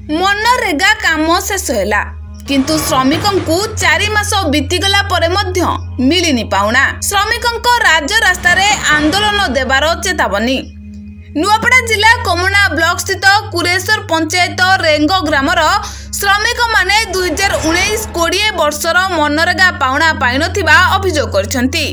मनरेगा काम शेष है किंतु श्रमिकों को 4 मास बीतीगला परे मध्य मिलनी पाउना। श्रमिकों राज्य रास्ता रे आंदोलन देवार चेतावनी। नुआपड़ा जिला कोमना ब्लॉक स्थित कुरेश्वर पंचायत रेंगो ग्रामर श्रमिक माने 2019-20 वर्षर मनरेगा पाउना पाई नथिबा अभियोग करछंती।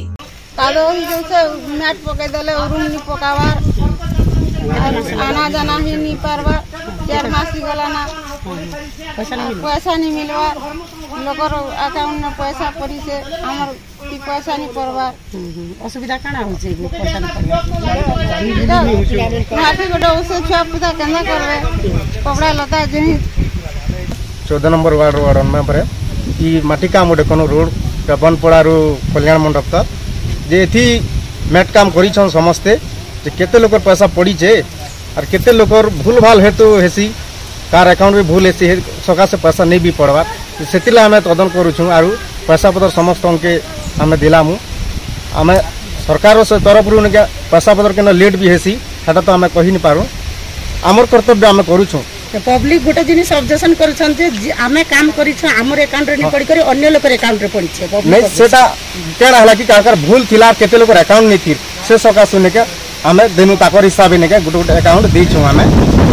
आना जाना ही नहीं पारवा 4 मास गला ना पैसा नहीं मिलवा लोकर अकाउंट में पैसा पड़ी से हमर की पैसा नहीं पड़वा असुविधा काना हो छै पैसा नहीं माफी गोटा उसे छुआ पुता केना करबे कपड़ा लता जेही 14 नंबर वार्ड में परे ई माटी काम गोटे कोनो रोड बनपड़ा रो कल्याण मंडप तक जे एथी मेट काम करी छन समस्ते जे केते लोकर पैसा पड़ी छे और केते लोकर भूल भाल हेतु हेसी कार अकाउंट में भूल हेसी सका से पैसा नहीं भी पड़वा सेतिला हमें तदन करू छु आरु पैसा पत्र समस्त के हमें दिलामु हमें सरकार से तरफ रु ने पैसा पत्र के लेट भी हेसी सेटा तो हमें कहि नहीं पारू हमर कर्तव्य हमें करू छु। पब्लिक गोटे जिनिस ऑब्जेक्शन करछन जे आमे काम करी छ हमर अकाउंट रे नहीं पड़ी करे अन्य लोकर अकाउंट रे पड़ी छ नहीं सेटा केना हला कि काकर भूल थिला केते लोकर अकाउंट नहीं थी से सका सुने के हमें देनु ताकर हिसाब ने के गोटे अकाउंट दी छु हमें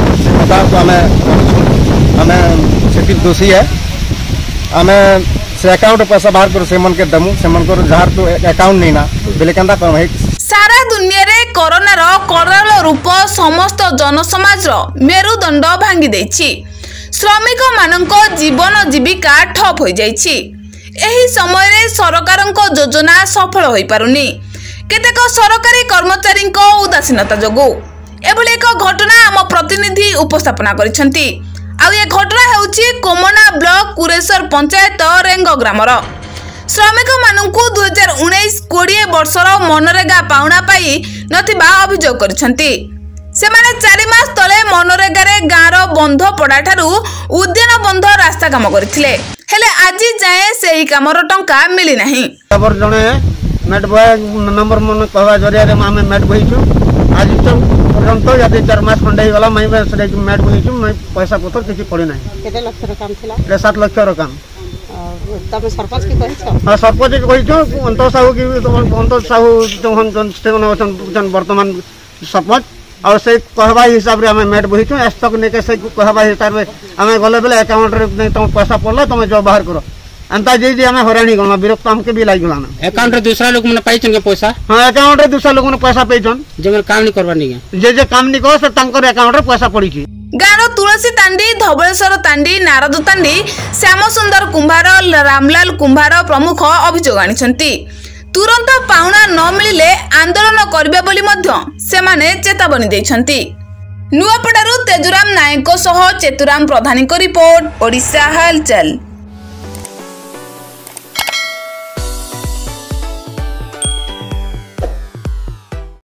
हमें सेति दोषी है हमें से अकाउंट पैसा बाहर कर सेमन के दमु सेमन कर जहार तो अकाउंट नहीं ना बेले कंदा कर सारा दुनिया रे कोरोना रो कराल रूप समस्त जनसमाज रो मेरुदंड भांगी देछि। श्रमिक माननको जीवन जीविका ठप हो जाइछि। एही समय रे सरकारक योजना सफल होई पारुनी। केतेक सरकारी कर्मचारी उदासीनता जोगु एभली एक घटना आम प्रतिनिधि उपस्थापना करिसेंती। आ ये घटना हेउछि कोमना ब्लॉक कुरेश्वर पंचायत रेंगो ग्रामर श्रमिक मानଙ୍କୁ 2019-20 वर्षर मनरेगा पाउना पाई नथिबा अभियोग करिसेंती। सेमाने 4 मास तले मनरेगा रे गाँर बंध पड़ा ठारू उद्यान बंध रास्ता काम करथिले हेले आजि जाए सेही कामर टंका मिली नाही। खबर जणे मेट बॉय मेंबर मन कहवा जरिया रे मामे मेट बहिछु आज तो पर्यंत याते 4 मास खंडे गला मैं मेट बहिछु मैं पैसा पत्र किछि पड़ी नाही। केते लाख रो काम थिला 7 लाख रो काम तबे सरपंच की कहिछ। हां सरपंच की कहिछु अंत साहू की अंत साहू जन वर्तमान सरपंच और से कहवा हिसाब रे हमें मेट बहिछु आज तक ने के से कहवा हिसाब रे हमें गले बेले अकाउंट रे नहीं तुम पैसा पड़ला तुम जो बाहर करो अंता जे हमें हरानी गला विरक्त हमके भी लाग गला ना अकाउंट रे दूसरा लोग मने पाइछन के पैसा। हां अकाउंट रे दूसरा लोग ने पैसा पेछन जे काम नहीं करबा नहीं जे काम नहीं कर से तंकर अकाउंट रे पैसा पड़ी छी। गाँव तुलसी तांडी धवलेश्वर तांडी नारद तांडी श्याम सुंदर कुंभार रामलाल कुंभार प्रमुख अभियोग आनिछंती। तुरंत पाउना न मिलिले आंदोलन करबे बोली मध्य सेमाने चेतावनी दैछंती। नुआपड़ारू तेजुराम नायक सह चेतुराम प्रधानी को रिपोर्ट ओडिशा हलचल।